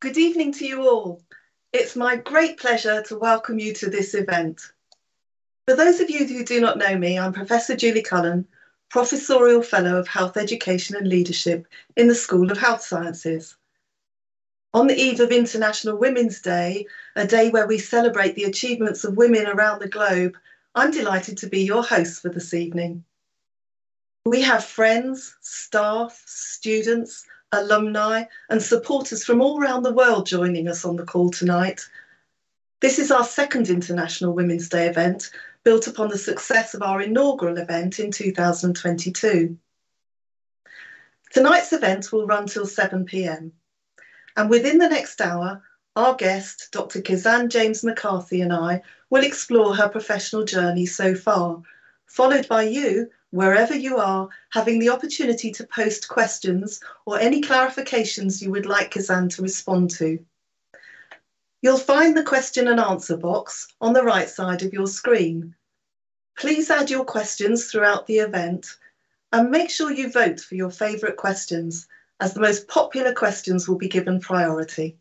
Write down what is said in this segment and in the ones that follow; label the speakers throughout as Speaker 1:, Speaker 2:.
Speaker 1: good evening to you all. It's my great pleasure to welcome you to this event. For those of you who do not know me, I'm Professor Julie Cullen, Professorial Fellow of Health Education and Leadership in the School of Health Sciences. On the eve of International Women's Day, a day where we celebrate the achievements of women around the globe, I'm delighted to be your host for this evening. We have friends, staff, students, alumni and supporters from all around the world joining us on the call tonight. This is our second International Women's Day event, built upon the success of our inaugural event in 2022. Tonight's event will run till 7 p.m. and within the next hour, our guest, Dr. Kizanne James-McCarthy and I will explore her professional journey so far, followed by you, wherever you are, having the opportunity to post questions or any clarifications you would like Kizanne to respond to. You'll find the question and answer box on the right side of your screen. Please add your questions throughout the event and make sure you vote for your favourite questions, as the most popular questions will be given priority.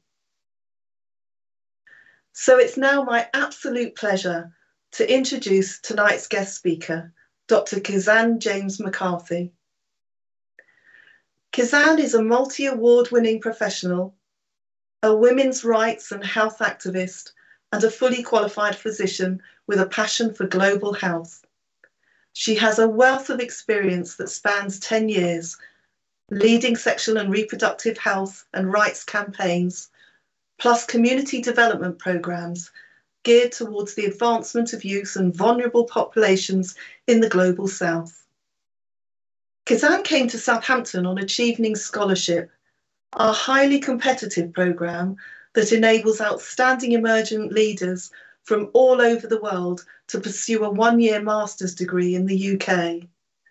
Speaker 1: So it's now my absolute pleasure to introduce tonight's guest speaker, Dr. Kizanne James-McCarthy. Kizanne is a multi-award-winning professional, a women's rights and health activist, and a fully qualified physician with a passion for global health. She has a wealth of experience that spans 10 years, leading sexual and reproductive health and rights campaigns, plus community development programs geared towards the advancement of youth and vulnerable populations in the global south. Kizanne came to Southampton on Achieving Scholarship, a highly competitive programme that enables outstanding emergent leaders from all over the world to pursue a one-year master's degree in the UK.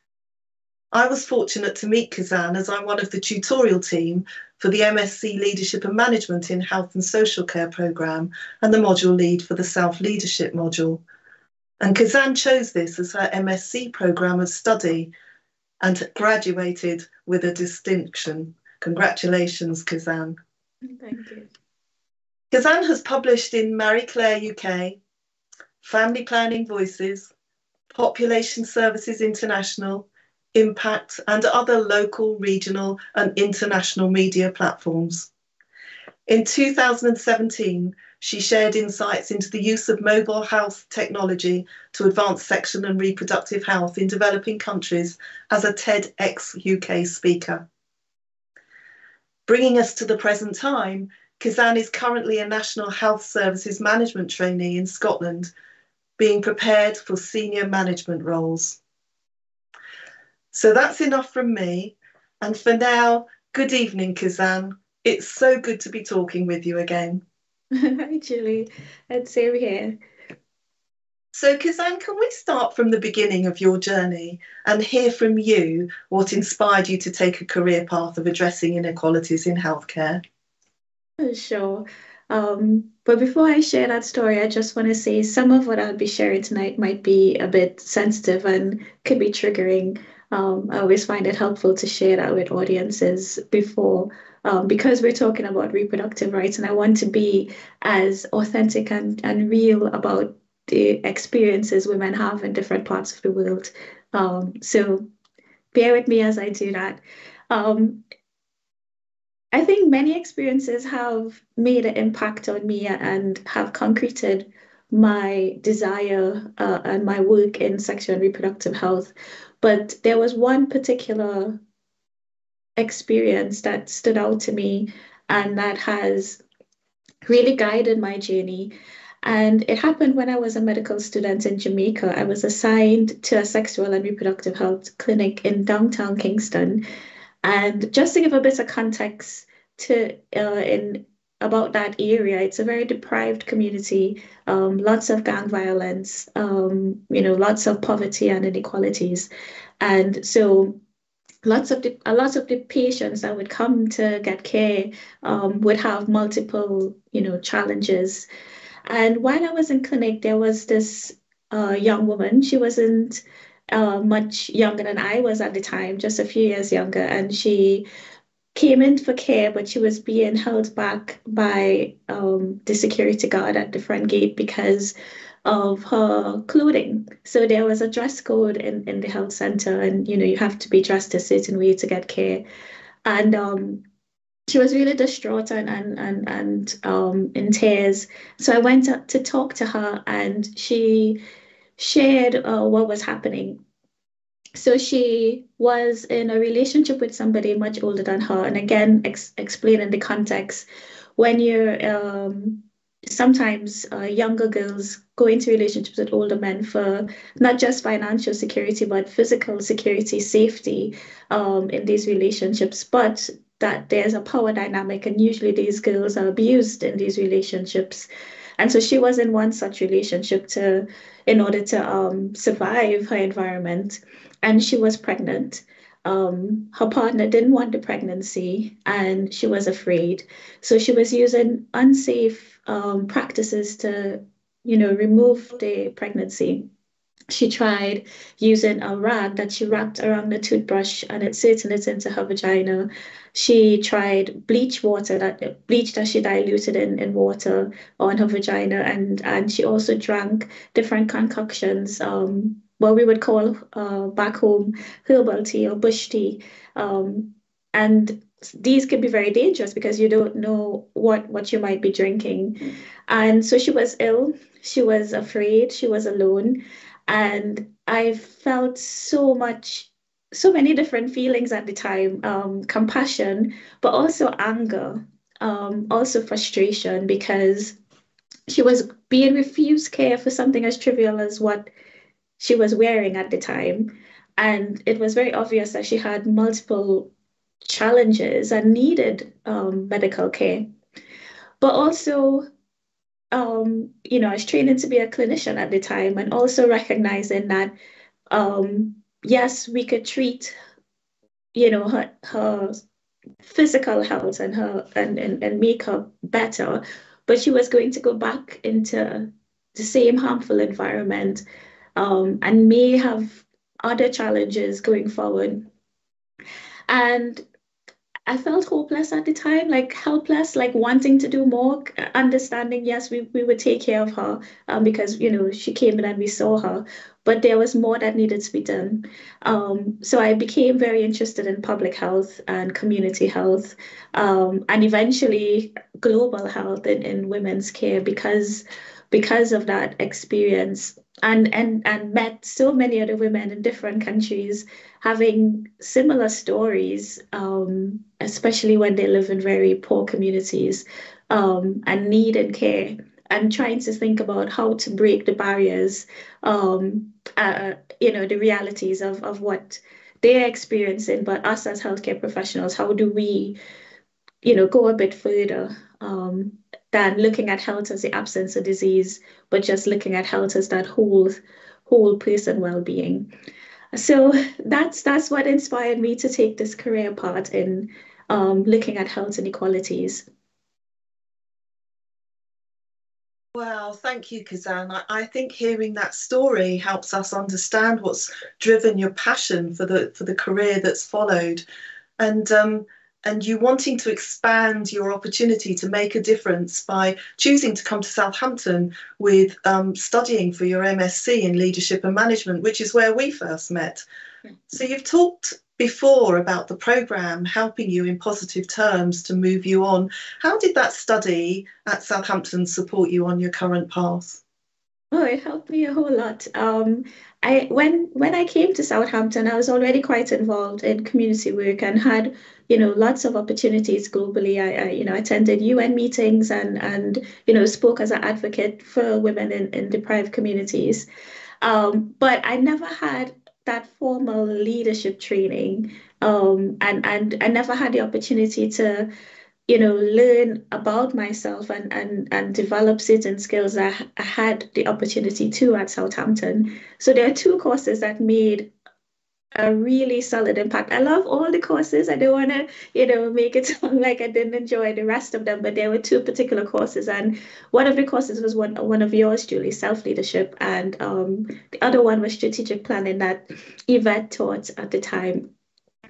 Speaker 1: I was fortunate to meet Kizanne as I'm one of the tutorial team for the MSc Leadership and Management in Health and Social Care programme and the module lead for the Self-Leadership module. And Kizanne chose this as her MSc programme of study and graduated with a distinction. Congratulations, Kizanne.
Speaker 2: Thank you.
Speaker 1: Kizanne has published in Marie Claire UK, Family Planning Voices, Population Services International, Impact, and other local, regional, and international media platforms. In 2017, she shared insights into the use of mobile health technology to advance sexual and reproductive health in developing countries as a TEDx UK speaker. Bringing us to the present time, Kizanne is currently a National Health Services Management trainee in Scotland, being prepared for senior management roles. So that's enough from me. And for now, good evening, Kizanne. It's so good to be talking with you again.
Speaker 2: Hi, Julie. And same here.
Speaker 1: So, Kizanne, can we start from the beginning of your journey and hear from you what inspired you to take a career path of addressing inequalities in healthcare?
Speaker 2: Sure. But before I share that story, I just want to say some of what I'll be sharing tonight might be a bit sensitive and could be triggering. I always find it helpful to share that with audiences before, because we're talking about reproductive rights, and I want to be as authentic and real about the experiences women have in different parts of the world. So bear with me as I do that. I think many experiences have made an impact on me and have concreted my desire and my work in sexual and reproductive health. But there was one particular experience that stood out to me and that has really guided my journey. And it happened when I was a medical student in Jamaica. I was assigned to a sexual and reproductive health clinic in downtown Kingston. And just to give a bit of context about that area, it's a very deprived community, lots of gang violence, lots of poverty and inequalities. And so a lot of the patients that would come to get care would have multiple, challenges. And while I was in clinic, there was this young woman. She wasn't much younger than I was at the time, just a few years younger. And she came in for care, but she was being held back by the security guard at the front gate because of her clothing. So there was a dress code in the health center, and you have to be dressed a certain way to get care. And she was really distraught and in tears. So I went to talk to her, and she shared what was happening. So she was in a relationship with somebody much older than her, and again, explaining the context. When you're sometimes younger girls go into relationships with older men for not just financial security, but physical security, safety in these relationships. But that there's a power dynamic, and usually these girls are abused in these relationships. And so she was in one such relationship in order to survive her environment, and she was pregnant. Her partner didn't want the pregnancy, and she was afraid. So she was using unsafe practices to, remove the pregnancy. She tried using a rag that she wrapped around the toothbrush and inserting it into her vagina. She tried bleach that she diluted in water on her vagina, and she also drank different concoctions, what we would call back home herbal tea or bush tea. And these can be very dangerous because you don't know what you might be drinking. And so she was ill, she was afraid, she was alone. And I felt so many different feelings at the time, compassion, but also anger, also frustration, because she was being refused care for something as trivial as what she was wearing at the time. And it was very obvious that she had multiple challenges and needed medical care. But also, I was training to be a clinician at the time, and also recognizing that, yes, we could treat, her physical health and and make her better, but she was going to go back into the same harmful environment, and may have other challenges going forward. And I felt hopeless at the time, like helpless, like wanting to do more, understanding, yes, we would take care of her, because, she came in and we saw her, but there was more that needed to be done. So I became very interested in public health and community health, and eventually global health in women's care because of that experience, and met so many other women in different countries having similar stories, especially when they live in very poor communities, and needing care, and trying to think about how to break the barriers, the realities of what they're experiencing, but us as healthcare professionals, how do we, go a bit further, than looking at health as the absence of disease, but just looking at health as that whole person well-being. So that's what inspired me to take this career path in looking at health inequalities.
Speaker 1: Wow, thank you, Kizanne. I think hearing that story helps us understand what's driven your passion for the career that's followed, and you wanting to expand your opportunity to make a difference by choosing to come to Southampton with studying for your MSc in Leadership and Management, which is where we first met. So you've talked before about the programme helping you in positive terms to move you on. How did that study at Southampton support you on your current path?
Speaker 2: Oh, it helped me a whole lot. When I came to Southampton, I was already quite involved in community work and had, lots of opportunities globally. I attended UN meetings and spoke as an advocate for women in deprived communities. But I never had that formal leadership training, and I never had the opportunity to, learn about myself and develop certain skills that I had the opportunity to at Southampton. So there are two courses that made a really solid impact. I love all the courses. I don't want to, make it sound like I didn't enjoy the rest of them, but there were two particular courses, and one of the courses was one of yours, Julie, self-leadership, and the other one was strategic planning that Yvette taught at the time.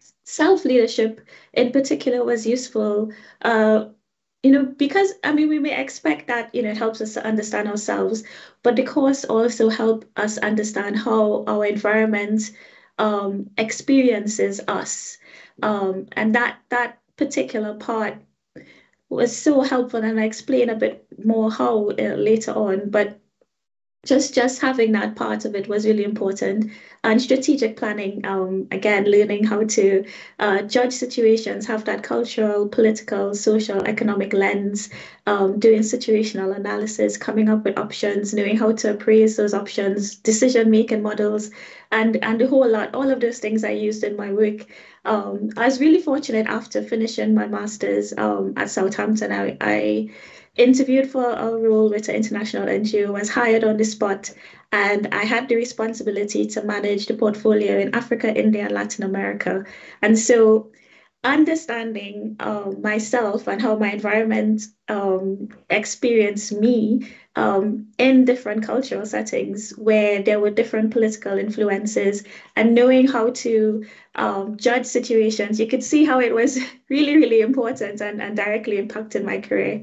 Speaker 2: self-leadership in particular was useful. Because I mean, we may expect that, it helps us to understand ourselves, but the course also help us understand how our environment experiences us. And that particular part was so helpful, and I explain a bit more how later on, but just having that part of it was really important. And strategic planning, again, learning how to judge situations, have that cultural, political, social, economic lens, doing situational analysis, coming up with options, knowing how to appraise those options, decision making models, and a whole lot. All of those things I used in my work. I was really fortunate after finishing my master's at Southampton. I interviewed for a role with an international NGO, was hired on the spot, and I had the responsibility to manage the portfolio in Africa, India, and Latin America. And so understanding myself and how my environment experienced me in different cultural settings where there were different political influences, and knowing how to judge situations, you could see how it was really, really important and directly impacted my career.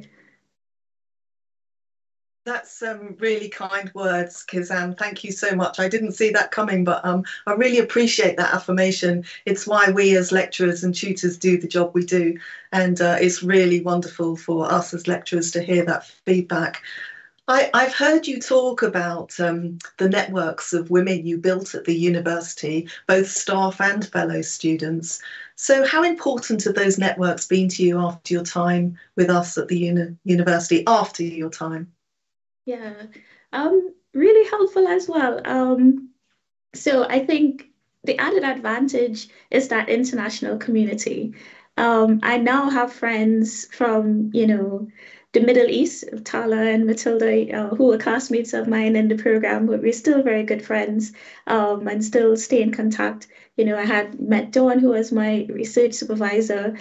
Speaker 1: That's really kind words, Kizanne. Thank you so much. I didn't see that coming, but I really appreciate that affirmation. It's why we as lecturers and tutors do the job we do. And it's really wonderful for us as lecturers to hear that feedback. I've heard you talk about the networks of women you built at the university, both staff and fellow students. So how important have those networks been to you after your time with us at the university, after your time?
Speaker 2: Yeah, really helpful as well. So I think the added advantage is that international community. I now have friends from, the Middle East, Tala and Matilda, who are classmates of mine in the program, but we're still very good friends, and still stay in contact. I had met Dawn, who was my research supervisor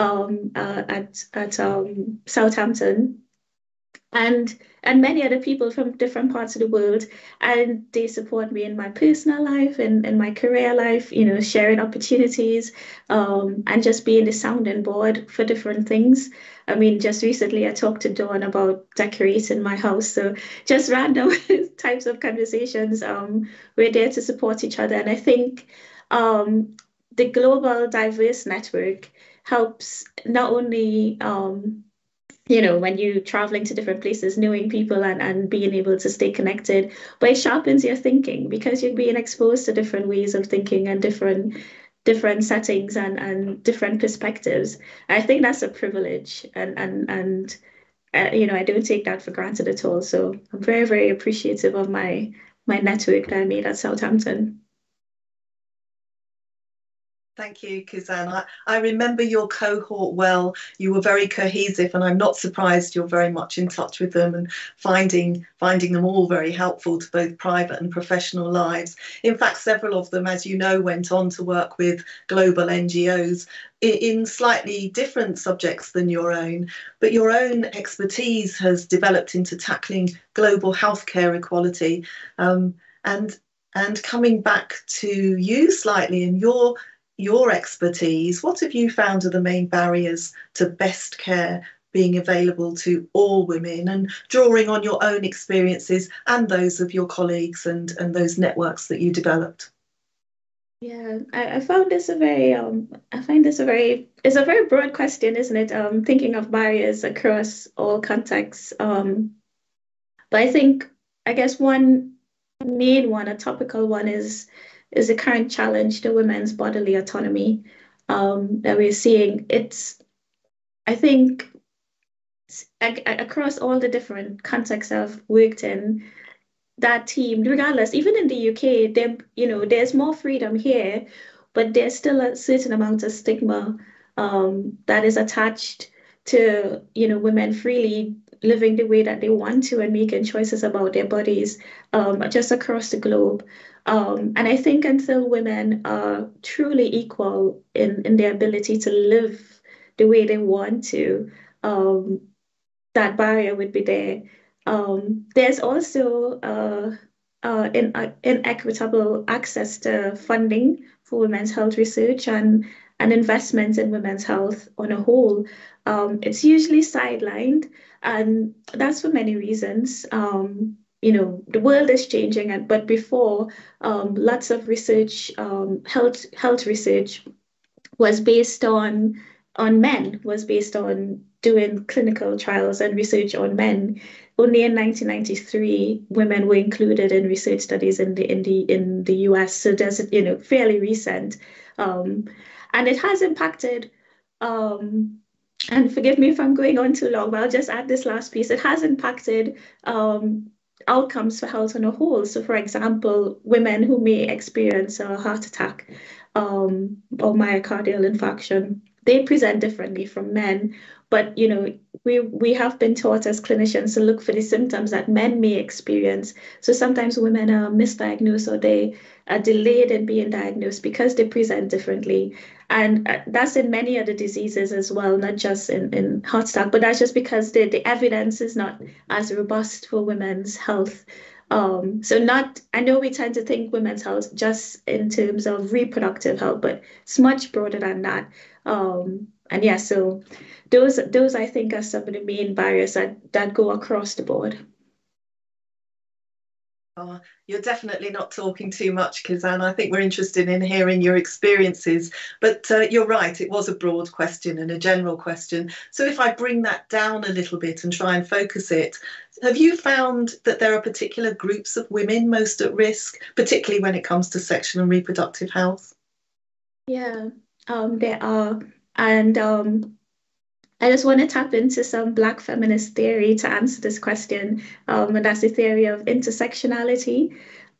Speaker 2: at Southampton, and many other people from different parts of the world, and they support me in my personal life and in my career life, sharing opportunities, and just being the sounding board for different things. I mean, just recently I talked to Dawn about decorating my house, so just random types of conversations. We're there to support each other, and I think the global diverse network helps not only when you're traveling to different places, knowing people and being able to stay connected, but it sharpens your thinking because you're being exposed to different ways of thinking and different settings and different perspectives. I think that's a privilege, and I don't take that for granted at all. So I'm very, very appreciative of my network that I made at Southampton.
Speaker 1: Thank you, Kizanne. I remember your cohort well. You were very cohesive, and I'm not surprised you're very much in touch with them and finding them all very helpful to both private and professional lives. In fact, several of them, as you know, went on to work with global NGOs in slightly different subjects than your own, but your own expertise has developed into tackling global healthcare equality. And coming back to you slightly and your expertise, what have you found are the main barriers to best care being available to all women, and drawing on your own experiences and those of your colleagues and those networks that you developed?
Speaker 2: Yeah, I found this a very I find this a very it's a very broad question, isn't it? Thinking of barriers across all contexts. But I guess one main one, a topical one, is the current challenge to women's bodily autonomy that we're seeing. I think, across all the different contexts I've worked in, that team, regardless, even in the UK, there's more freedom here, but there's still a certain amount of stigma that is attached to, women freely living the way that they want to and making choices about their bodies just across the globe. And I think until women are truly equal in their ability to live the way they want to, um, that barrier would be there. There's also inequitable access to funding for women's health research, and and investments in women's health on a whole, it's usually sidelined. And that's for many reasons. The world is changing, but before, lots of research, health research was based on men, was based on doing clinical trials and research on men. Only in 1993, women were included in research studies in the US. So that's fairly recent, and it has impacted. And forgive me if I'm going on too long, but I'll just add this last piece. It has impacted outcomes for health on a whole. So, for example, women who may experience a heart attack or myocardial infarction, they present differently from men. But we have been taught as clinicians to look for the symptoms that men may experience. So sometimes women are misdiagnosed, or they are delayed in being diagnosed because they present differently. And that's in many other diseases as well, not just in heart attack, but that's just because the evidence is not as robust for women's health. I know we tend to think women's health just in terms of reproductive health, but it's much broader than that. And yeah, so those I think are some of the main barriers that go across the board.
Speaker 1: Oh, you're definitely not talking too much, Kizanne. I think we're interested in hearing your experiences. But you're right, it was a broad question and a general question. So if I bring that down a little bit and try and focus it, have you found that there are particular groups of women most at risk, particularly when it comes to sexual and reproductive health?
Speaker 2: Yeah, there are. And I just want to tap into some Black feminist theory to answer this question, and that's the theory of intersectionality.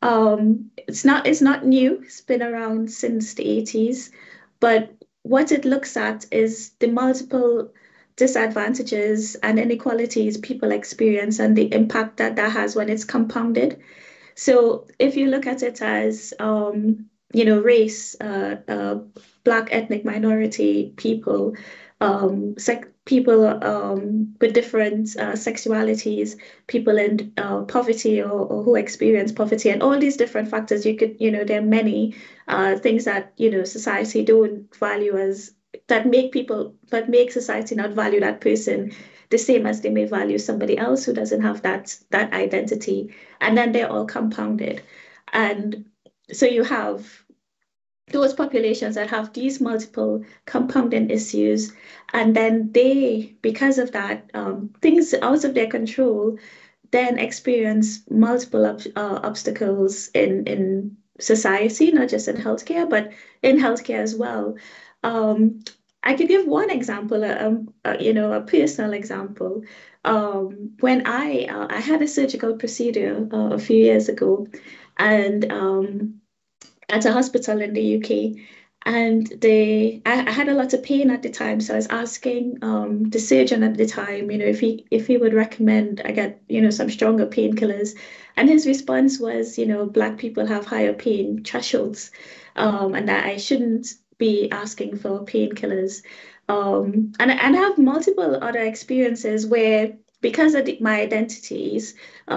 Speaker 2: It's not new. It's been around since the 80s, but what it looks at is the multiple disadvantages and inequalities people experience and the impact that that has when it's compounded. So if you look at it as race, Black ethnic minority people, people with different sexualities, people in poverty, or who experience poverty, and all these different factors. There are many things that society don't value as that make society not value that person the same as they may value somebody else who doesn't have that identity, and then they're all compounded. And so you have those populations that have these multiple compounding issues, and then they, because of that, things out of their control, then experience multiple obstacles in society, not just in healthcare, but in healthcare as well. Um, I could give one example, a personal example. When I had a surgical procedure a few years ago, and at a hospital in the UK. And I had a lot of pain at the time, so I was asking the surgeon at the time, if he would recommend I get, some stronger painkillers. And his response was, Black people have higher pain thresholds, and that I shouldn't be asking for painkillers. And I have multiple other experiences where, because of my identities,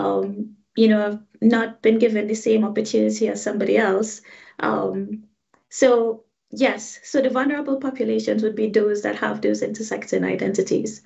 Speaker 2: I've not been given the same opportunity as somebody else. Um, so yes, so the vulnerable populations would be those that have those intersecting identities.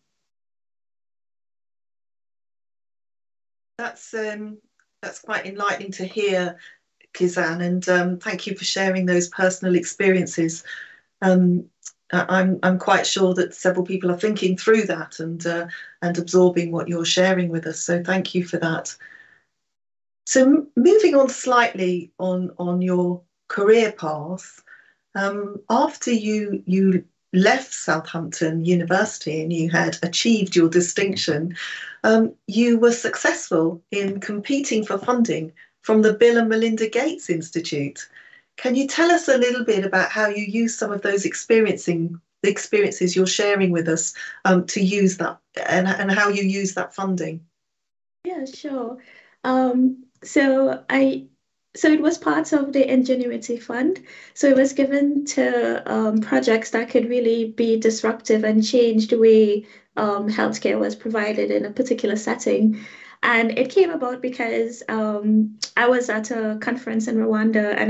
Speaker 1: That's quite enlightening to hear, Kizanne, and thank you for sharing those personal experiences. Um, I'm quite sure that several people are thinking through that and absorbing what you're sharing with us. So thank you for that. So moving on slightly on your career path, after you left Southampton University and you had achieved your distinction, you were successful in competing for funding from the Bill and Melinda Gates Institute. Can you tell us a little bit about how you use some of those the experiences you're sharing with us, to use that, and how you use that funding?
Speaker 2: Yeah, sure. Um, so I so it was part of the Ingenuity Fund. So it was given to projects that could really be disruptive and change the way healthcare was provided in a particular setting. And it came about because I was at a conference in Rwanda, and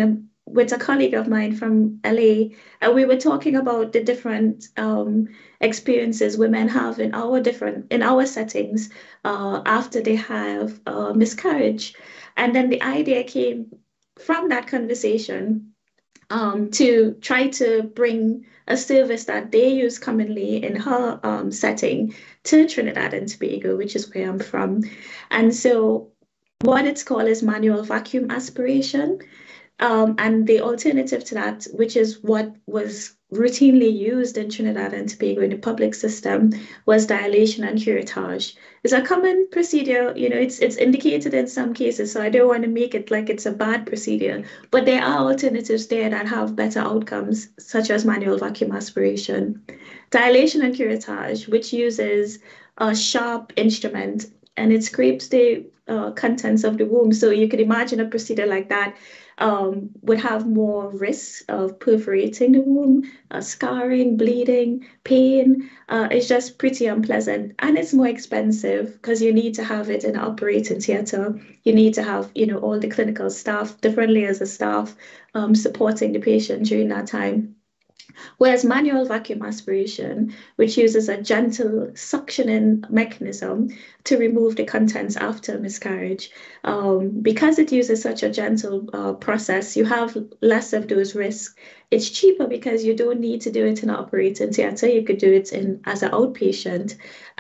Speaker 2: with a colleague of mine from LA, and we were talking about the different experiences women have in our settings after they have miscarriage. And then the idea came from that conversation to try to bring a service that they use commonly in her setting to Trinidad and Tobago, which is where I'm from. And so what it's called is manual vacuum aspiration. And the alternative to that, which is what was routinely used in Trinidad and Tobago in the public system, was dilation and curettage. It's a common procedure, it's indicated in some cases, so I don't want to make it like it's a bad procedure, but there are alternatives there that have better outcomes, such as manual vacuum aspiration. Dilation and curettage, which uses a sharp instrument and it scrapes the contents of the womb. So you could imagine a procedure like that would have more risks of perforating the womb, scarring, bleeding, pain. It's just pretty unpleasant, and it's more expensive because you need to have it in an operating theater. You need to have, all the clinical staff, different layers of staff supporting the patient during that time. Whereas manual vacuum aspiration, which uses a gentle suctioning mechanism to remove the contents after miscarriage, because it uses such a gentle process, you have less of those risks. It's cheaper because you don't need to do it in an operating theater. You could do it as an outpatient,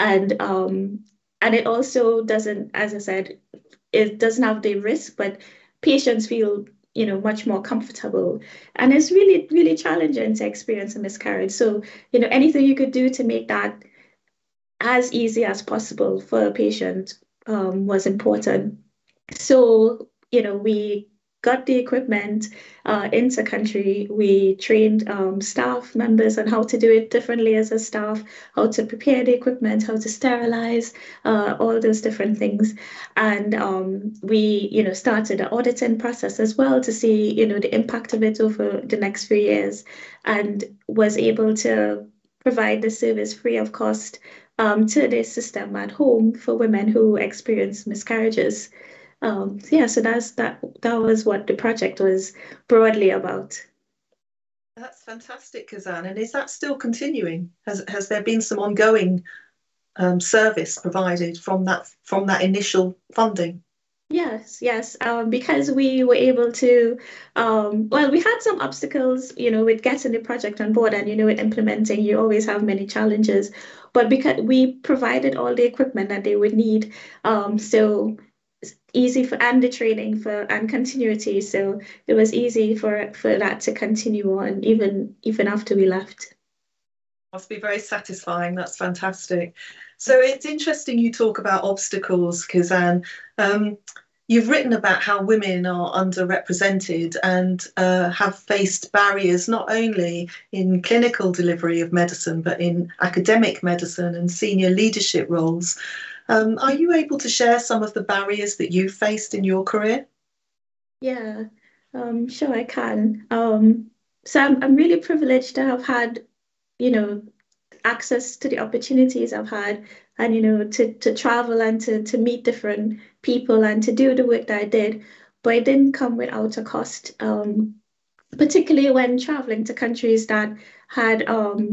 Speaker 2: and it also doesn't, as I said, it doesn't have the risk, but patients feel much more comfortable. And it's really, really challenging to experience a miscarriage. So, anything you could do to make that as easy as possible for a patient was important. So, we got the equipment into country. We trained staff members on how to do it, different layers of staff, how to prepare the equipment, how to sterilize, all those different things. And we, started the auditing process as well to see, the impact of it over the next few years, and was able to provide the service free of cost to the system at home for women who experience miscarriages. So that was what the project was broadly about.
Speaker 1: That's fantastic, Kizanne. And is that still continuing? Has there been some ongoing service provided from that initial funding?
Speaker 2: Yes. Because we were able to, we had some obstacles, with getting the project on board, and, with implementing, you always have many challenges, but because we provided all the equipment that they would need, so easy and the training and continuity. So it was easy for that to continue on even after we left.
Speaker 1: Must be very satisfying. That's fantastic. So it's interesting you talk about obstacles, Kizanne. You've written about how women are underrepresented and have faced barriers not only in clinical delivery of medicine, but in academic medicine and senior leadership roles. Are you able to share some of the barriers that you faced in your career?
Speaker 2: Yeah, sure I can. So I'm really privileged to have had, access to the opportunities I've had, and, to travel and to meet different people and to do the work that I did. But it didn't come without a cost, particularly when traveling to countries that had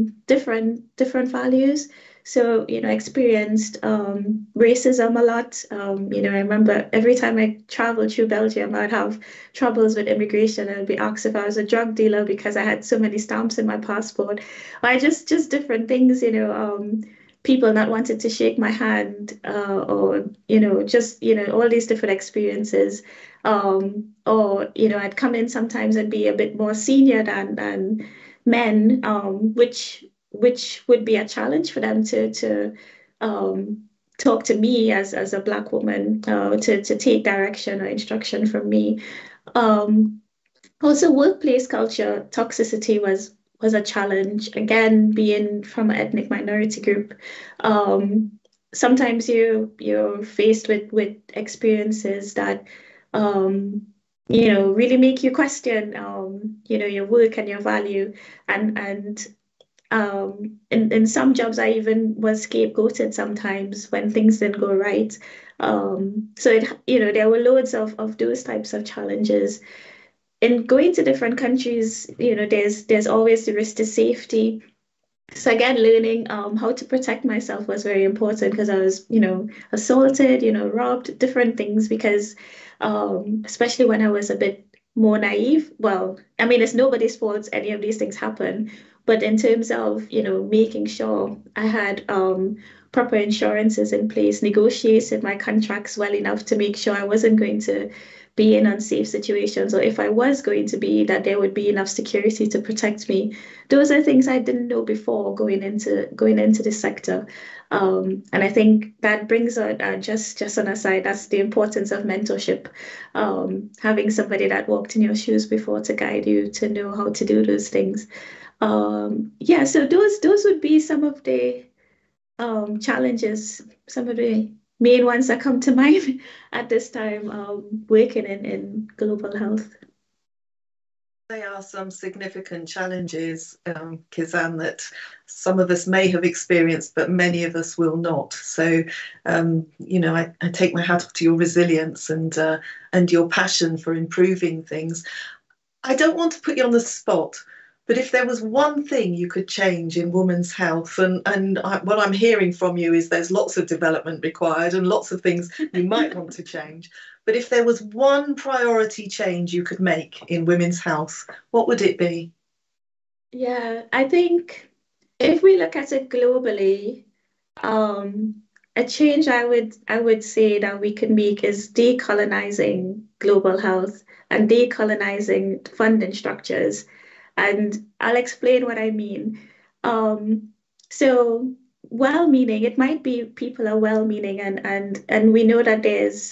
Speaker 2: different values. So, experienced racism a lot. I remember every time I traveled through Belgium, I'd have troubles with immigration. I'd be asked if I was a drug dealer because I had so many stamps in my passport. I just different things, people not wanted to shake my hand, or, all these different experiences. Or, I'd come in sometimes and be a bit more senior than men, which would be a challenge for them to talk to me as a Black woman, to take direction or instruction from me. Also, workplace culture toxicity was a challenge. Again, being from an ethnic minority group, sometimes you're faced with experiences that really make you question your work and your value, and in some jobs I even was scapegoated sometimes when things didn't go right. So there were loads of those types of challenges. in going to different countries, there's always the risk to safety. So again, learning how to protect myself was very important because I was, assaulted, robbed, different things because especially when I was a bit more naive. Well, I mean, it's nobody's fault any of these things happen, but in terms of, making sure I had proper insurances in place, negotiated my contracts well enough to make sure I wasn't going to be in unsafe situations, or if I was going to be, that there would be enough security to protect me. Those are things I didn't know before going into this sector. And I think that brings on just on a side, that's the importance of mentorship. Having somebody that walked in your shoes before to guide you to know how to do those things. Yeah, so those would be some of the challenges, some of the main ones that come to mind at this time, working in global health.
Speaker 1: There are some significant challenges, Kizanne, that some of us may have experienced, but many of us will not. So, I take my hat off to your resilience and your passion for improving things. I don't want to put you on the spot, but if there was one thing you could change in women's health, what I'm hearing from you is there's lots of development required and lots of things you might want to change. But if there was one priority change you could make in women's health, what would it be?
Speaker 2: Yeah, I think if we look at it globally, um, a change I would say that we could make is decolonizing global health and decolonizing funding structures. And I'll explain what I mean. Um, so well-meaning, it might be people are well-meaning and we know that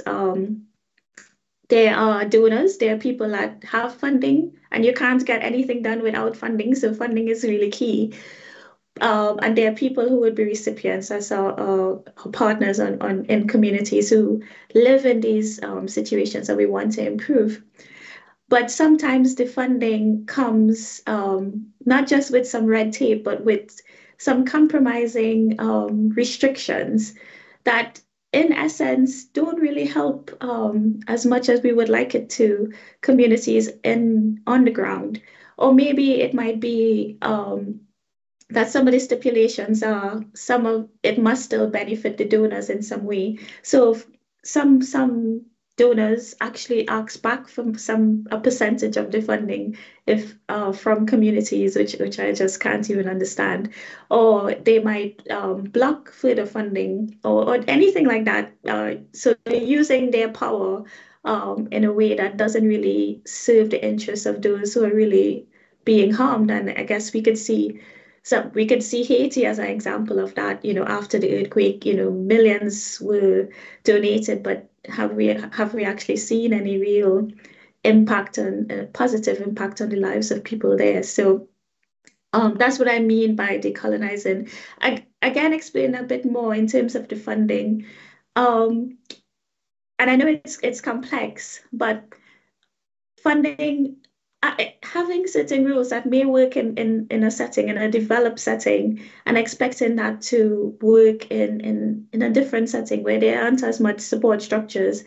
Speaker 2: there are donors, there are people that have funding, and you can't get anything done without funding. So funding is really key. And there are people who would be recipients as our partners in communities who live in these situations that we want to improve. But sometimes the funding comes not just with some red tape, but with some compromising restrictions that, in essence, don't really help as much as we would like it to communities on the ground. Or maybe it might be that some of the stipulations are some of it must still benefit the donors in some way. So some donors actually ask back from a percentage of the funding if from communities which I just can't even understand, or they might block further funding or anything like that. So they're using their power in a way that doesn't really serve the interests of those who are really being harmed. And I guess we could see Haiti as an example of that. After the earthquake, millions were donated, but have we actually seen any real impact and positive impact on the lives of people there? So that's what I mean by decolonizing. I again explain a bit more in terms of the funding. Um, and I know it's complex, but funding, having certain rules that may work in a setting, in a developed setting, and expecting that to work in a different setting where there aren't as much support structures,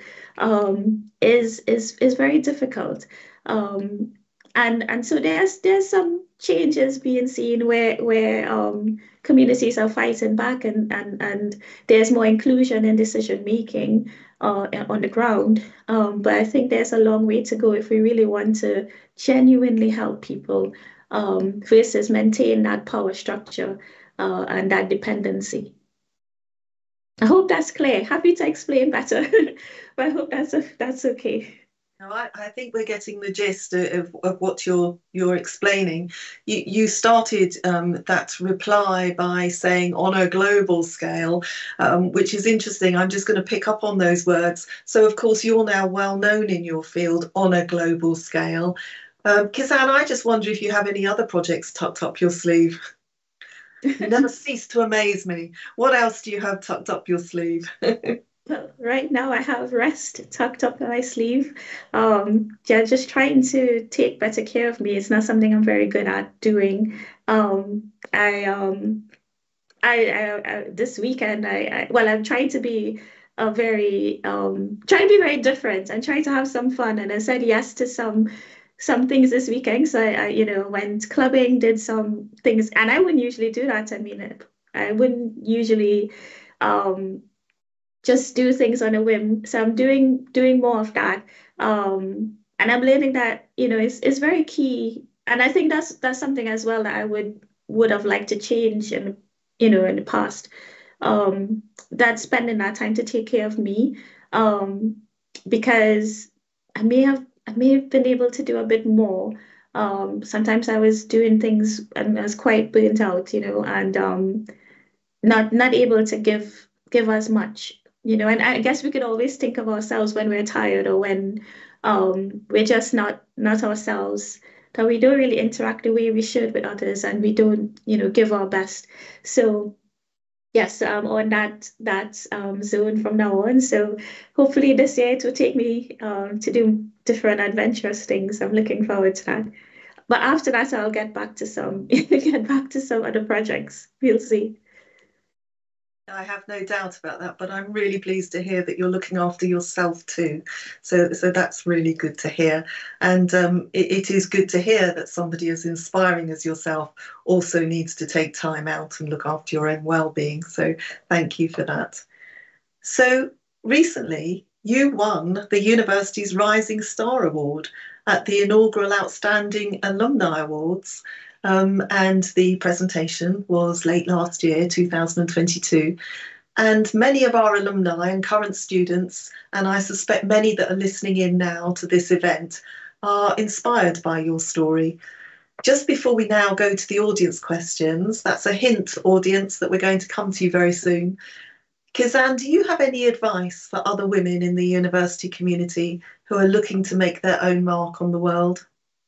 Speaker 2: is very difficult. Um, and so there's some changes being seen where communities are fighting back and there's more inclusion in decision making on the ground. But I think there's a long way to go if we really want to genuinely help people versus maintain that power structure and that dependency. I hope that's clear. Happy to explain better, but I hope that's okay.
Speaker 1: No, I think we're getting the gist of what you're explaining. You started that reply by saying on a global scale, which is interesting. I'm just going to pick up on those words. So, of course, you're now well known in your field on a global scale. Kizanne, I just wonder if you have any other projects tucked up your sleeve. You never cease to amaze me. What else do you have tucked up your sleeve?
Speaker 2: Well, right now I have rest tucked up in my sleeve. Yeah, just trying to take better care of me. It's not something I'm very good at doing. This weekend well, I'm trying to be trying to be very different and trying to have some fun. And I said yes to some some things this weekend. So I went clubbing, did some things, and I wouldn't usually do that. I mean, I wouldn't usually um, just do things on a whim. So I'm doing more of that. And I'm learning that, it's very key. And I think that's something as well that I would have liked to change in the past. That spending that time to take care of me. Because I may have been able to do a bit more. Sometimes I was doing things and I was quite burnt out, and not able to give as much, and I guess we could always think of ourselves when we're tired or when we're just not ourselves, that we don't really interact the way we should with others, and we don't, give our best. So yes, on that zone from now on. So hopefully this year it will take me to do different adventurous things. I'm looking forward to that. But after that, I'll get back to some get back to some other projects. We'll see.
Speaker 1: I have no doubt about that, but I'm really pleased to hear that you're looking after yourself too. So that's really good to hear. And it is good to hear that somebody as inspiring as yourself also needs to take time out and look after your own well-being. So thank you for that. So recently, you won the university's Rising Star Award at the inaugural Outstanding Alumni Awards. And the presentation was late last year, 2022. And many of our alumni and current students, and I suspect many that are listening in now to this event, are inspired by your story. Just before we now go to the audience questions, that's a hint, audience, that we're going to come to you very soon. Kizanne, do you have any advice for other women in the university community who are looking to make their own mark on the world?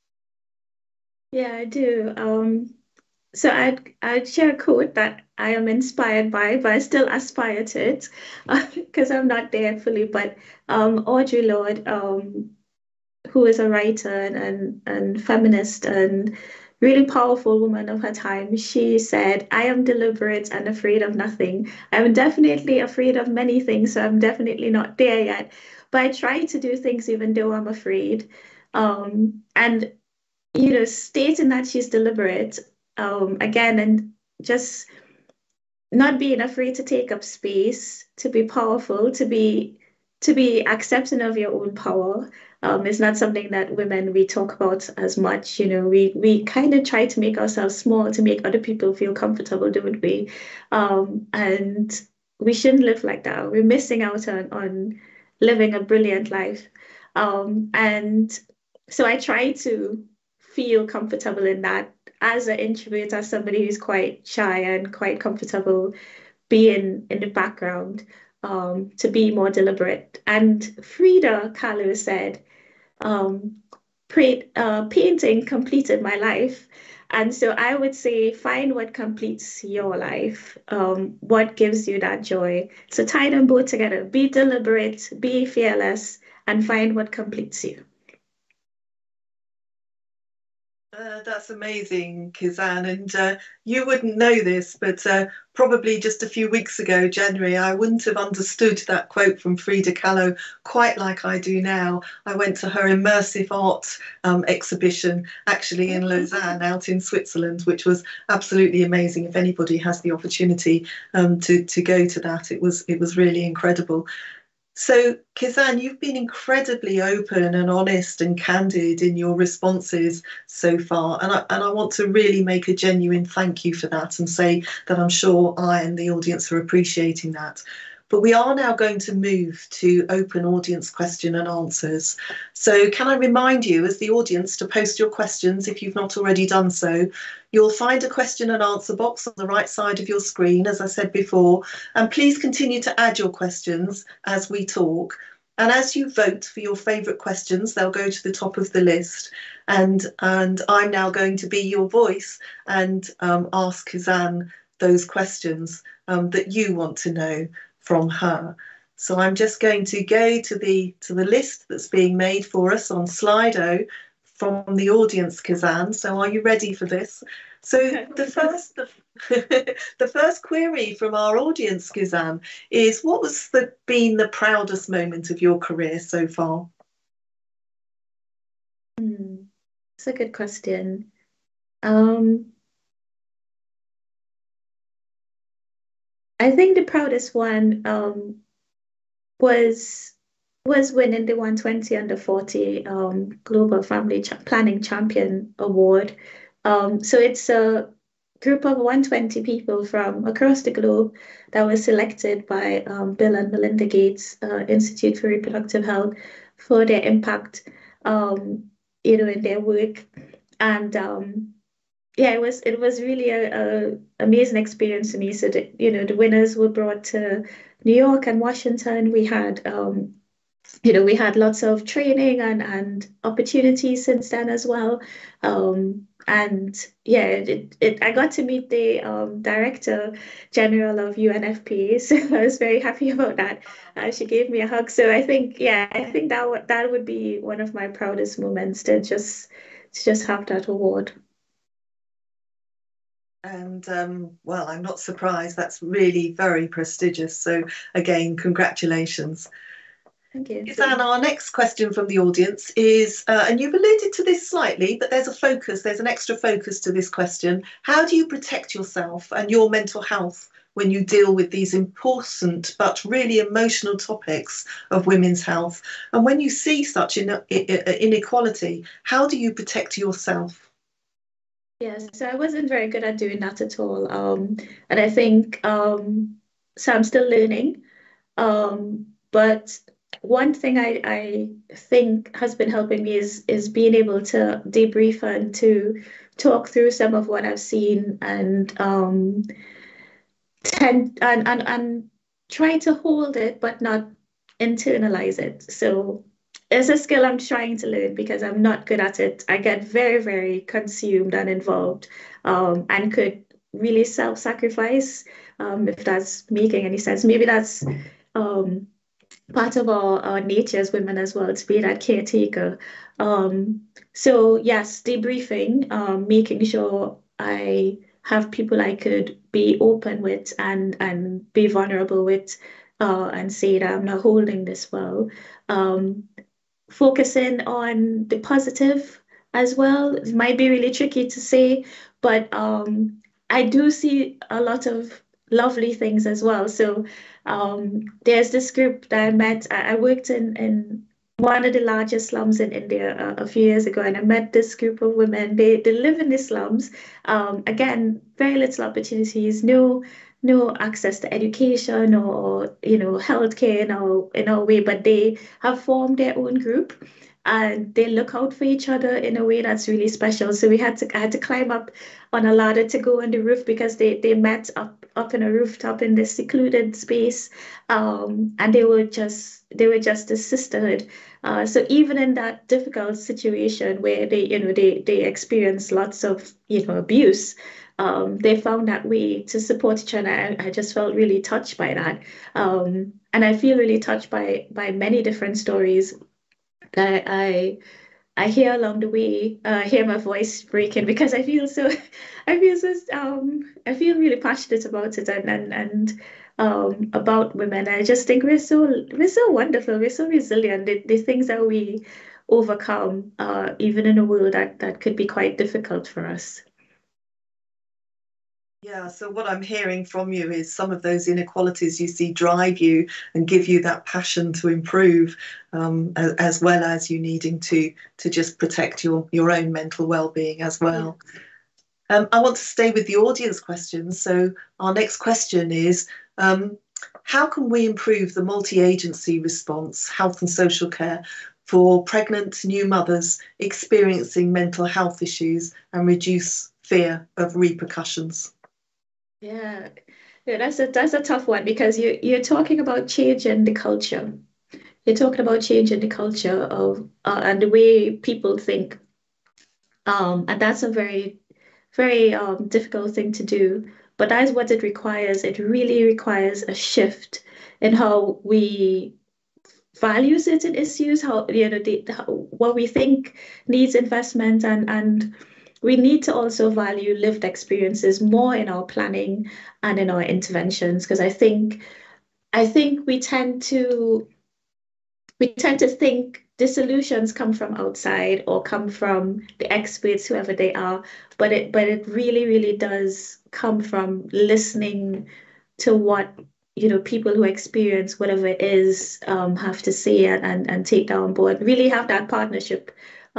Speaker 2: Yeah, I do. So I'd share a quote that I am inspired by, but I still aspire to it because I'm not there fully. But Audre Lorde, who is a writer and feminist and really powerful woman of her time, she said, "I am deliberate and afraid of nothing. I'm definitely afraid of many things, so I'm definitely not there yet. But I try to do things even though I'm afraid." And stating that she's deliberate, again, and just not being afraid to take up space, to be powerful, to be accepting of your own power. Is not something that women we talk about as much. We kind of try to make ourselves small to make other people feel comfortable, don't we? And we shouldn't live like that. We're missing out on living a brilliant life. And so I try to feel comfortable in that as an introvert, as somebody who's quite shy and quite comfortable being in the background, to be more deliberate. And Frida Kahlo said, um, painting completed my life. And so I would say, find what completes your life, what gives you that joy. So tie them both together, be deliberate, be fearless, and find what completes you.
Speaker 1: That's amazing, Kizanne. And you wouldn't know this, but probably just a few weeks ago, January, I wouldn't have understood that quote from Frida Kahlo quite like I do now. I went to her immersive art exhibition, actually in Lausanne, out in Switzerland, which was absolutely amazing. If anybody has the opportunity to go to that, it was really incredible. So, Kizanne, you've been incredibly open and honest and candid in your responses so far. And I want to really make a genuine thank you for that and say that I'm sure I and the audience are appreciating that. But we are now going to move to open audience question and answers. So can I remind you, as the audience, to post your questions if you've not already done so. You'll find a question and answer box on the right side of your screen, as I said before, and please continue to add your questions as we talk. And as you vote for your favourite questions, they'll go to the top of the list. And I'm now going to be your voice and ask Kizanne those questions that you want to know from her. So I'm just going to go to the list that's being made for us on Slido from the audience, Kizanne. So are you ready for this? So the first query from our audience, Kizanne, is what was been the proudest moment of your career so far?
Speaker 2: It's a good question. Um, I think the proudest one was was winning the 120 under 40 Global Family Planning Champion Award. So it's a group of 120 people from across the globe that was selected by Bill and Melinda Gates Institute for Reproductive Health for their impact, in their work. And yeah, it was really a amazing experience to me. So the winners were brought to New York and Washington. We had lots of training and opportunities since then as well. And yeah, I got to meet the director general of UNFPA, so I was very happy about that. She gave me a hug. So I think that would be one of my proudest moments to just have that award.
Speaker 1: And well, I'm not surprised. That's really very prestigious. So again, congratulations.
Speaker 2: Thank you.
Speaker 1: Kizanne, our next question from the audience is, and you've alluded to this slightly, but there's an extra focus to this question. How do you protect yourself and your mental health when you deal with these important but really emotional topics of women's health? And when you see such inequality, how do you protect yourself?
Speaker 2: Yes, so I wasn't very good at doing that at all. And I think so I'm still learning. But one thing I think has been helping me is being able to debrief and to talk through some of what I've seen and and try to hold it but not internalize it. So it's a skill I'm trying to learn because I'm not good at it. I get very, very consumed and involved, and could really self-sacrifice, if that's making any sense. Maybe that's um, part of our nature as women as well, to be that caretaker. So yes, debriefing, making sure I have people I could be open with and be vulnerable with, and say that I'm not holding this well. Um, Focusing on the positive as well. It might be really tricky to say, but I do see a lot of lovely things as well. So there's this group that I met. I worked in one of the largest slums in India a few years ago, and I met this group of women. They live in the slums. Again, very little opportunities, no access to education or healthcare in our way, but they have formed their own group and they look out for each other in a way that's really special. So I had to climb up on a ladder to go on the roof because they met up in a rooftop in this secluded space, and they were just a sisterhood. So even in that difficult situation where they experience lots of abuse, they found that way to support each other. I just felt really touched by that. And I feel really touched by many different stories that I hear along the way. Hear my voice breaking because I feel really passionate about it and about women. I just think we're so wonderful, we're so resilient. The things that we overcome, even in a world that could be quite difficult for us.
Speaker 1: Yeah, so what I'm hearing from you is some of those inequalities you see drive you and give you that passion to improve, as well as you needing to just protect your own mental well-being as well. I want to stay with the audience questions. So our next question is, how can we improve the multi-agency response, health and social care, for pregnant new mothers experiencing mental health issues and reduce fear of repercussions?
Speaker 2: Yeah, yeah, that's a tough one because you're talking about changing the culture. You're talking about changing the culture of and the way people think. And that's a very, very difficult thing to do. But that is what it requires. It really requires a shift in how we value certain issues, how what we think needs investment, and we need to also value lived experiences more in our planning and in our interventions because I think we tend to think the solutions come from outside or come from the experts, whoever they are, but it really, really does come from listening to what, people who experience whatever it is have to say, and take that on board. Really have that partnership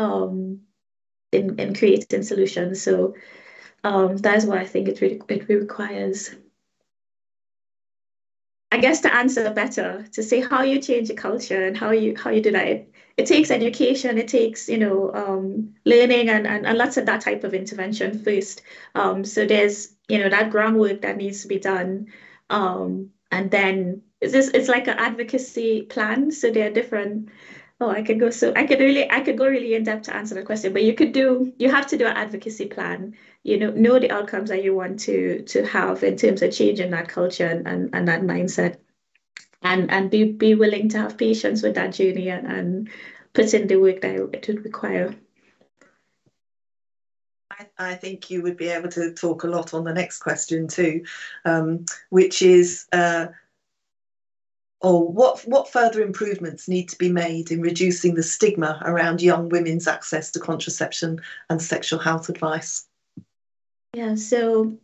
Speaker 2: in creating solutions. So that's what I think it really requires. I guess to answer better, to say how you change a culture and how you do that, it takes education, it takes, learning and lots of that type of intervention first. So there's, that groundwork that needs to be done. And then it's like an advocacy plan. So there are different. Oh, I could go really in depth to answer the question, but you have to do an advocacy plan, know the outcomes that you want to have in terms of changing that culture and that mindset, and be willing to have patience with that journey, and put in the work that it would require.
Speaker 1: I think you would be able to talk a lot on the next question too, which is, what further improvements need to be made in reducing the stigma around young women's access to contraception and sexual health advice?
Speaker 2: Yeah, so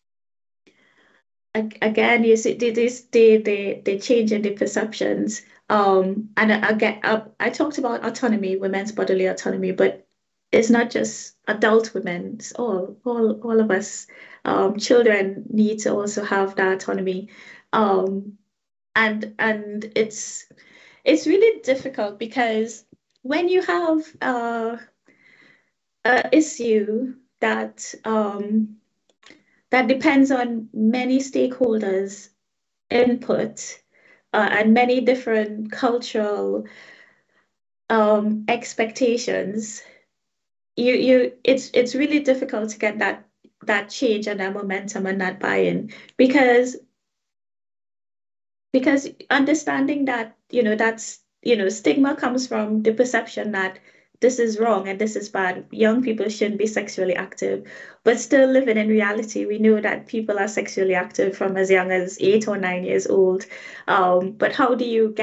Speaker 2: again, you see the change in the perceptions. And again, I talked about autonomy, women's bodily autonomy, but it's not just adult women, it's all of us. Children need to also have that autonomy. And it's really difficult because when you have a issue that depends on many stakeholders' input, and many different cultural expectations, it's really difficult to get that change and that momentum and that buy-in, because understanding that, that's, stigma comes from the perception that this is wrong and this is bad. Young people shouldn't be sexually active, but still living in reality, we know that people are sexually active from as young as 8 or 9 years old. But how do you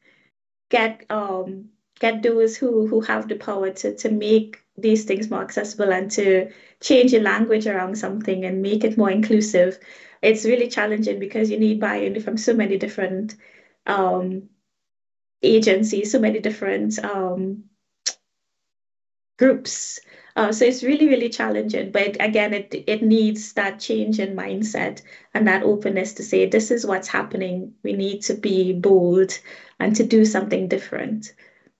Speaker 2: get those who have the power to make these things more accessible and to change the language around something and make it more inclusive? It's really challenging because you need buy-in from so many different agencies, so many different groups. So it's really, really challenging. But again, it needs that change in mindset and that openness to say, this is what's happening. We need to be bold and to do something different.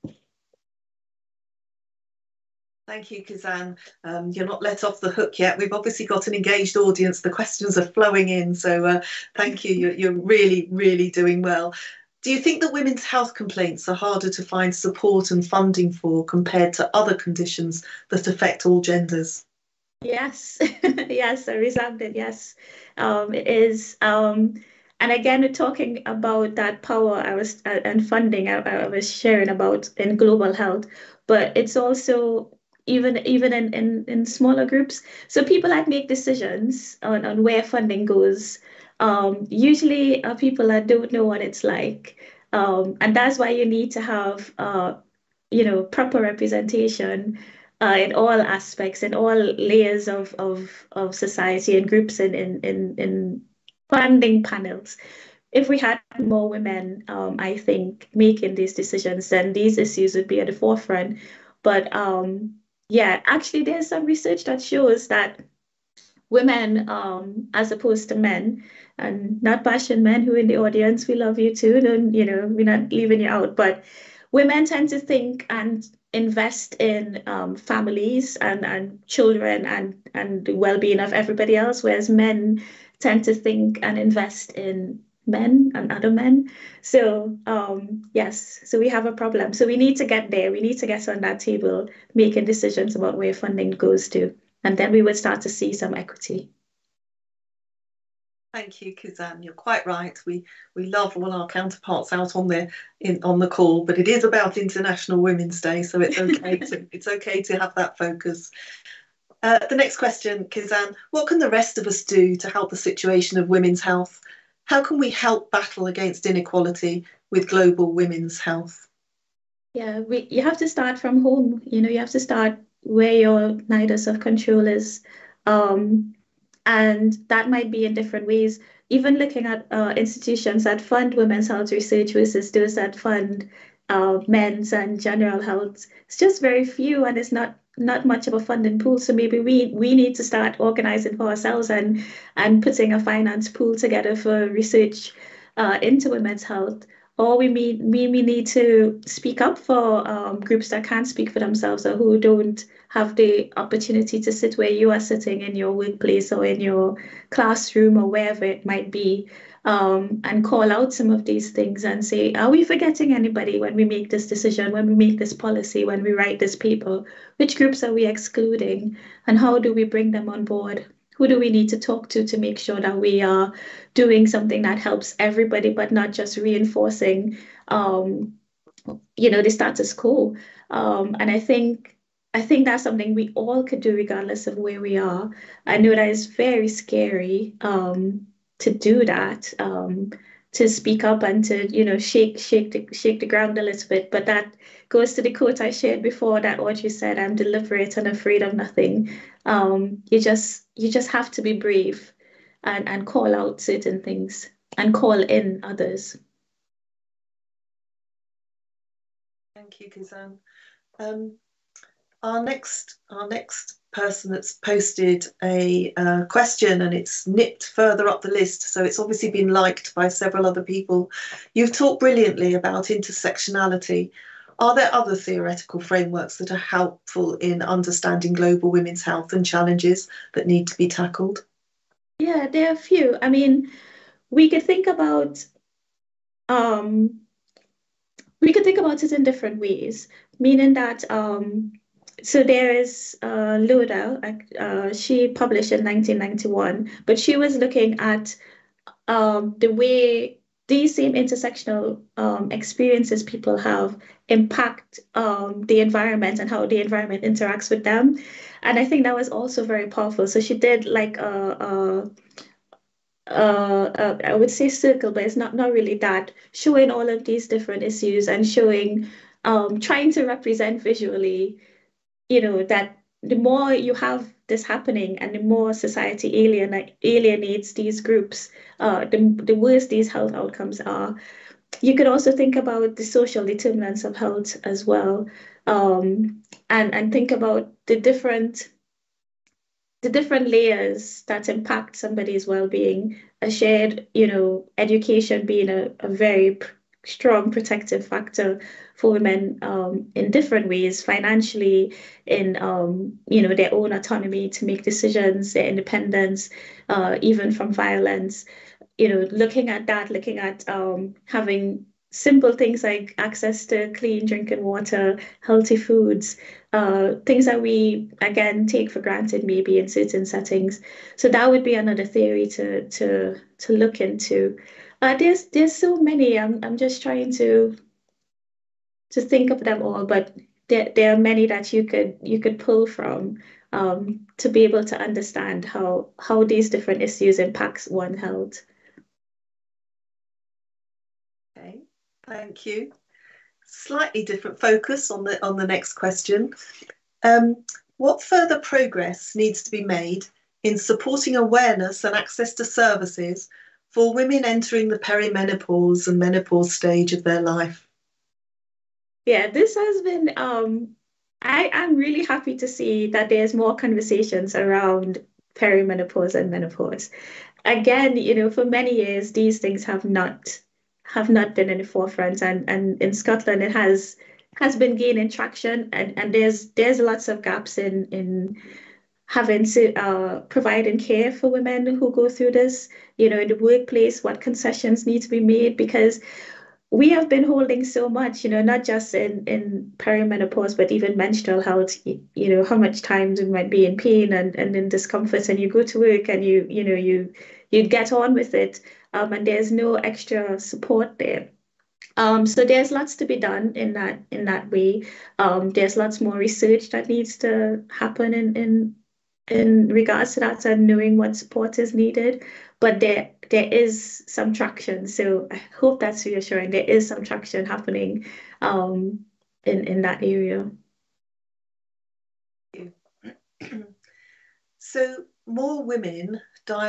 Speaker 1: Thank you, Kizanne. You're not let off the hook yet. We've obviously got an engaged audience. The questions are flowing in. So thank you. You're really, really doing well. Do you think that women's health complaints are harder to find support and funding for compared to other conditions that affect all genders?
Speaker 2: Yes, yes, a resounding yes. It is. And again, we're talking about that power and funding I was sharing about in global health, but it's also even in smaller groups. So people that make decisions on where funding goes, usually are people that don't know what it's like. And that's why you need to have proper representation in all aspects, in all layers of society and groups in funding panels. If we had more women, I think, making these decisions, then these issues would be at the forefront. But yeah, actually, there's some research that shows that women, as opposed to men, and not bashing men who in the audience, we love you too, and we're not leaving you out, but women tend to think and invest in families and children and the well-being of everybody else, whereas men tend to think and invest in men and other men. So yes, so we have a problem. So we need to get there. We need to get on that table, making decisions about where funding goes to, and then we would start to see some equity.
Speaker 1: Thank you, Kizanne. You're quite right. We love all our counterparts out on the call, but it is about International Women's Day, so it's okay it's okay to have that focus. The next question, Kizanne, what can the rest of us do to help the situation of women's health? How can we help battle against inequality with global women's health?
Speaker 2: Yeah, you have to start from home. You have to start where your nidus of control is. Um, and that might be in different ways. Even looking at institutions that fund women's health research versus those that fund men's and general health, it's just very few, and it's not much of a funding pool. So maybe we need to start organizing for ourselves and putting a finance pool together for research into women's health. Or we need to speak up for groups that can't speak for themselves or who don't have the opportunity to sit where you are sitting in your workplace or in your classroom or wherever it might be, and call out some of these things and say, are we forgetting anybody when we make this decision, when we make this policy, when we write this paper? Which groups are we excluding, and how do we bring them on board? Who do we need to talk to make sure that we are doing something that helps everybody, but not just reinforcing, the status quo? And I think that's something we all could do regardless of where we are. I know that it's very scary to do that, to speak up and to, shake the ground a little bit. But that goes to the quote I shared before that Audrey said, I'm deliberate and afraid of nothing. You just have to be brave and call out certain things and call in others.
Speaker 1: Thank you, Kizanne. Um, our next person that's posted a question, and it's nipped further up the list, so it's obviously been liked by several other people. You've talked brilliantly about intersectionality. Are there other theoretical frameworks that are helpful in understanding global women's health and challenges that need to be tackled?
Speaker 2: Yeah, there are a few. I mean, we could think about um, we could think about it in different ways, meaning that so there is Loda, she published in 1991, but she was looking at the way these same intersectional experiences people have impact the environment and how the environment interacts with them. And I think that was also very powerful. So she did like I would say circle, but it's not really that, showing all of these different issues and showing, trying to represent visually, that the more you have this happening and the more society alienates these groups, the worse these health outcomes are. You could also think about the social determinants of health as well, and think about the different layers that impact somebody's well-being. A shared, education being a very strong protective factor for women, in different ways, financially, in their own autonomy to make decisions, their independence, even from violence. Looking at that, looking at having simple things like access to clean drinking water, healthy foods, things that we again take for granted maybe in certain settings. So that would be another theory to look into. There's so many. I'm just trying to think of them all, but there are many that you could pull from, to be able to understand how these different issues impacts one health.
Speaker 1: Okay, thank you. Slightly different focus on the next question. Um, what further progress needs to be made in supporting awareness and access to services for women entering the perimenopause and menopause stage of their life?
Speaker 2: Yeah, this has been I am really happy to see that there's more conversations around perimenopause and menopause. Again, for many years these things have not been in the forefront, and in Scotland it has been gaining traction, and there's lots of gaps in having to providing care for women who go through this, in the workplace, what concessions need to be made, because we have been holding so much, not just in perimenopause, but even menstrual health, how much times we might be in pain and in discomfort, and you go to work and you get on with it, and there's no extra support there. So there's lots to be done in that way. There's lots more research that needs to happen in regards to that and knowing what support is needed. But there is some traction. So I hope that's reassuring. There is some traction happening. Um, in that area.
Speaker 1: So more women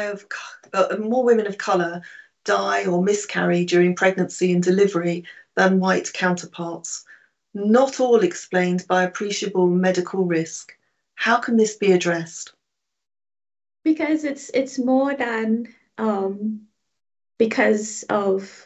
Speaker 1: of colour die or miscarry during pregnancy and delivery than white counterparts. Not all explained by appreciable medical risk. How can this be addressed?
Speaker 2: Because it's more than because of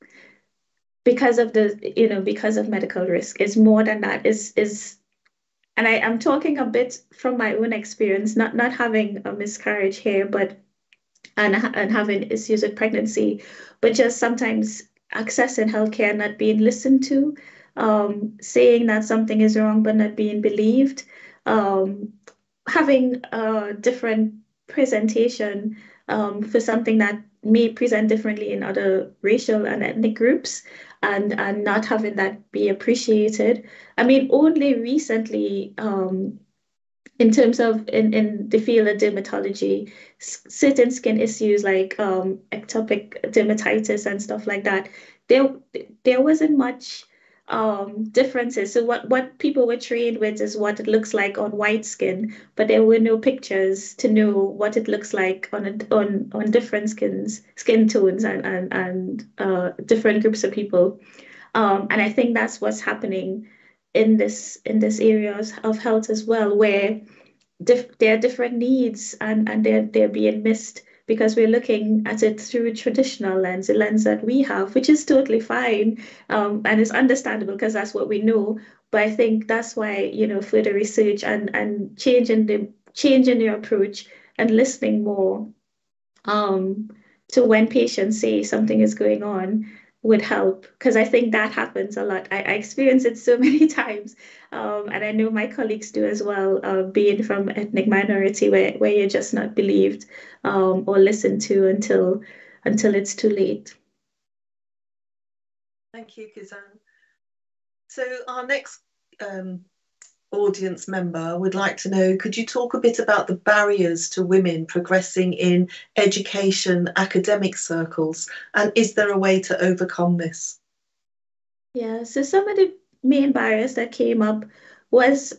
Speaker 2: because of medical risk. It's more than that. Is and I'm talking a bit from my own experience, not having a miscarriage here, but and having issues with pregnancy, but just sometimes accessing healthcare not being listened to, saying that something is wrong but not being believed, um, having a different presentation for something that may present differently in other racial and ethnic groups, and not having that be appreciated. I mean, only recently, in terms of in the field of dermatology, certain skin issues like ectopic dermatitis and stuff like that, there there wasn't much differences. So what people were trained with is what it looks like on white skin, but there were no pictures to know what it looks like on different skin tones and different groups of people. And I think that's what's happening in this areas of health as well, where there are different needs and they're being missed because we're looking at it through a traditional lens, a lens that we have, which is totally fine, and it's understandable because that's what we know. But I think that's why, further research and changing the approach and listening more um, to when patients say something is going on would help, because I think that happens a lot. I experience it so many times, and I know my colleagues do as well, being from ethnic minority where you're just not believed or listened to until it's too late.
Speaker 1: Thank you, Kizanne. So our next um, audience member would like to know, could you talk a bit about the barriers to women progressing in education, academic circles, and is there a way to overcome this?
Speaker 2: Yeah, so some of the main barriers that came up was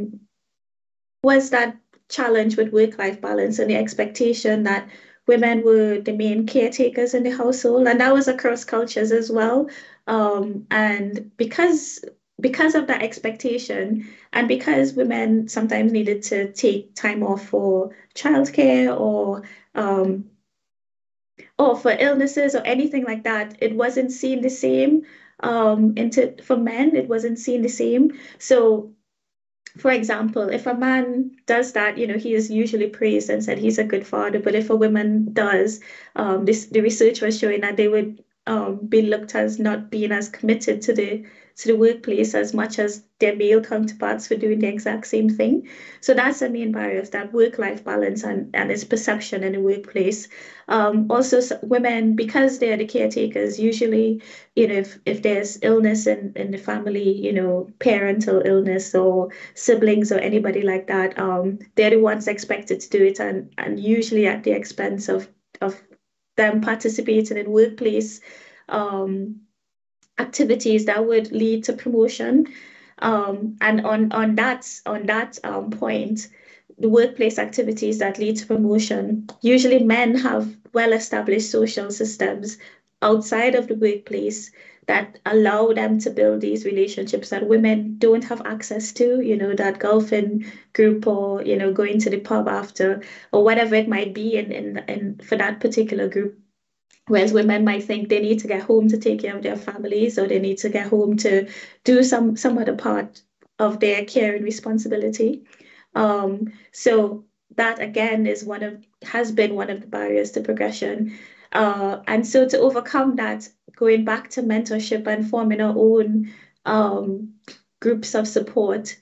Speaker 2: that challenge with work-life balance and the expectation that women were the main caretakers in the household, and that was across cultures as well. And because of that expectation, and because women sometimes needed to take time off for childcare um, or for illnesses or anything like that, it wasn't seen the same. For men, it wasn't seen the same. So for example, if a man does that, he is usually praised and said he's a good father. But if a woman does, the research was showing that they would be looked as not being as committed to the workplace as much as their male counterparts for doing the exact same thing. So that's the main barriers, that work-life balance and its perception in the workplace. Also, women, because they're the caretakers, usually, if there's illness in the family, parental illness or siblings or anybody like that, they're the ones expected to do it, and usually at the expense of them participating in workplace um, activities that would lead to promotion. And on that point, the workplace activities that lead to promotion, usually men have well-established social systems outside of the workplace that allow them to build these relationships that women don't have access to, that golfing group, or, going to the pub after, or whatever it might be in for that particular group. Whereas women might think they need to get home to take care of their families, or they need to get home to do some other part of their care and responsibility. So that again has been one of the barriers to progression. And so to overcome that, going back to mentorship and forming our own groups of support,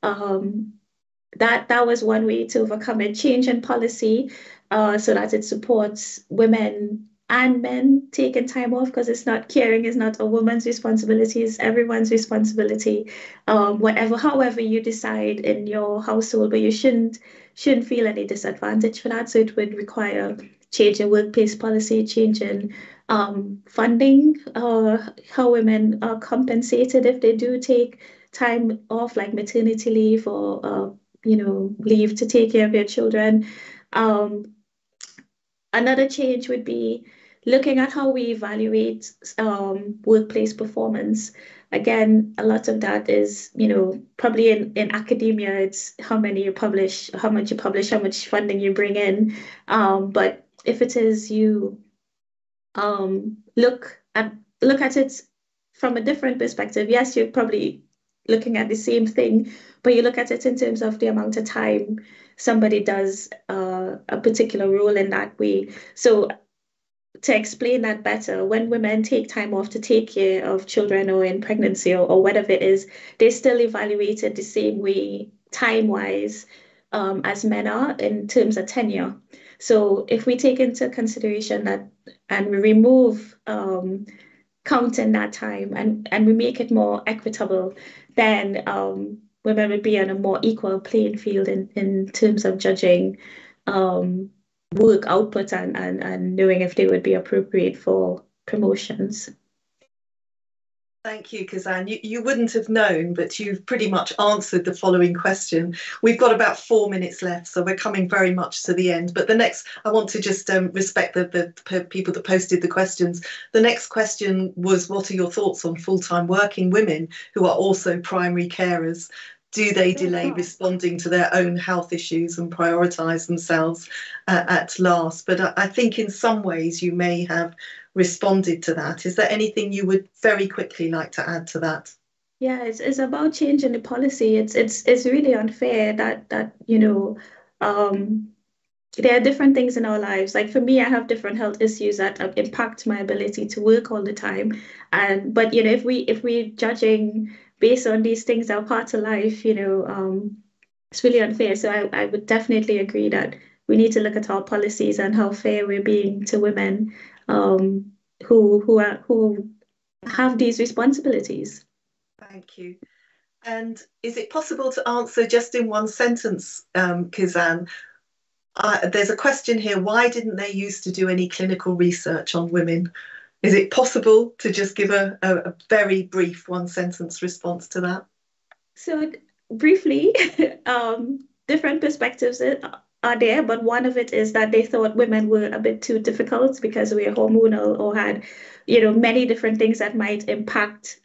Speaker 2: that was one way to overcome it. Change in policy, so that it supports women and men taking time off, because caring is not a woman's responsibility, it's everyone's responsibility. However you decide in your household, but you shouldn't feel any disadvantage for that. So it would require change in workplace policy, change in funding, how women are compensated if they do take time off, like maternity leave or leave to take care of your children. Another change would be looking at how we evaluate workplace performance. Again, a lot of that is, probably in academia, it's how many you publish, how much you publish, how much funding you bring in. But if it is you look at it from a different perspective, yes, you're probably looking at the same thing, but you look at it in terms of the amount of time somebody does a particular role in that way. So to explain that better, when women take time off to take care of children or in pregnancy or whatever it is, they're still evaluated the same way time-wise as men are in terms of tenure. So if we take into consideration that and we remove counting that time and we make it more equitable, then women would be on a more equal playing field in terms of judging work output and knowing if they would be appropriate for promotions.
Speaker 1: Thank you, Kizanne. You wouldn't have known, but you've pretty much answered the following question. We've got about 4 minutes left, so we're coming very much to the end. But the next, I want to just respect the people that posted the questions. The next question was, what are your thoughts on full-time working women who are also primary carers? Do they delay responding to their own health issues and prioritise themselves at last? But I think in some ways you may have responded to that. Is there anything you would very quickly like to add to that?
Speaker 2: Yeah, it's about changing the policy. It's really unfair that there are different things in our lives. Like for me, I have different health issues that impact my ability to work all the time. But if we're judging based on these things that are part of life, it's really unfair. So I would definitely agree that we need to look at our policies and how fair we're being to women who have these responsibilities.
Speaker 1: Thank you. And is it possible to answer just in one sentence, Kizanne? There's a question here, why didn't they used to do any clinical research on women? Is it possible to just give a very brief one sentence response to that?
Speaker 2: So briefly, different perspectives are there, but one of it is that they thought women were a bit too difficult because we are hormonal or had, many different things that might impact,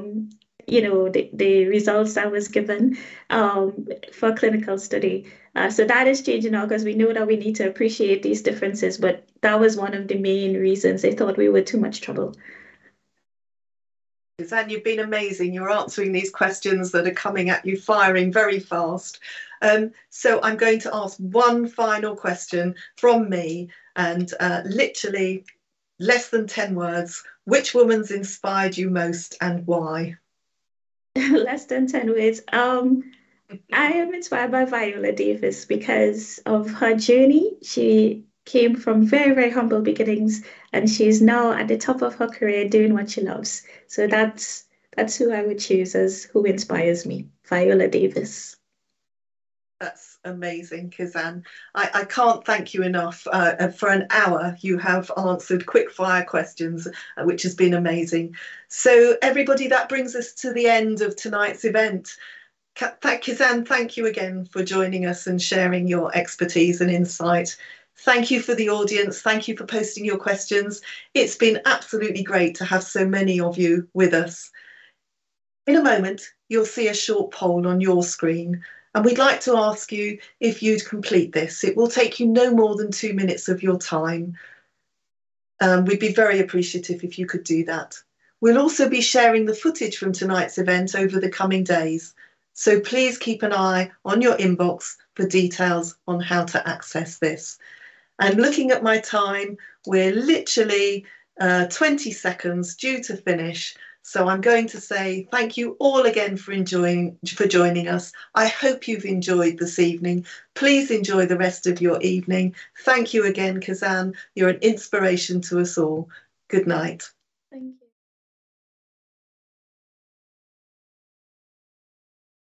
Speaker 2: the results that was given for clinical study. So that is changing now because we know that we need to appreciate these differences, but that was one of the main reasons they thought we were too much trouble.
Speaker 1: Kizanne, you've been amazing. You're answering these questions that are coming at you, firing very fast. So I'm going to ask one final question from me, and literally less than 10 words. Which woman's inspired you most and why?
Speaker 2: Less than 10 words. I am inspired by Viola Davis because of her journey. She came from very, very humble beginnings, and she's now at the top of her career doing what she loves. So that's who I would choose as who inspires me, Viola Davis.
Speaker 1: That's amazing, Kizanne. I can't thank you enough. For an hour, you have answered quick fire questions, which has been amazing. So everybody, that brings us to the end of tonight's event. Kizanne, thank you again for joining us and sharing your expertise and insight. Thank you for the audience. Thank you for posting your questions. It's been absolutely great to have so many of you with us. In a moment, you'll see a short poll on your screen, and we'd like to ask you if you'd complete this. It will take you no more than 2 minutes of your time. We'd be very appreciative if you could do that. We'll also be sharing the footage from tonight's event over the coming days. So please keep an eye on your inbox for details on how to access this. And looking at my time, we're literally 20 seconds due to finish. So I'm going to say thank you all again for joining us. I hope you've enjoyed this evening. Please enjoy the rest of your evening. Thank you again, Kizanne. You're an inspiration to us all. Good night.
Speaker 2: Thank you.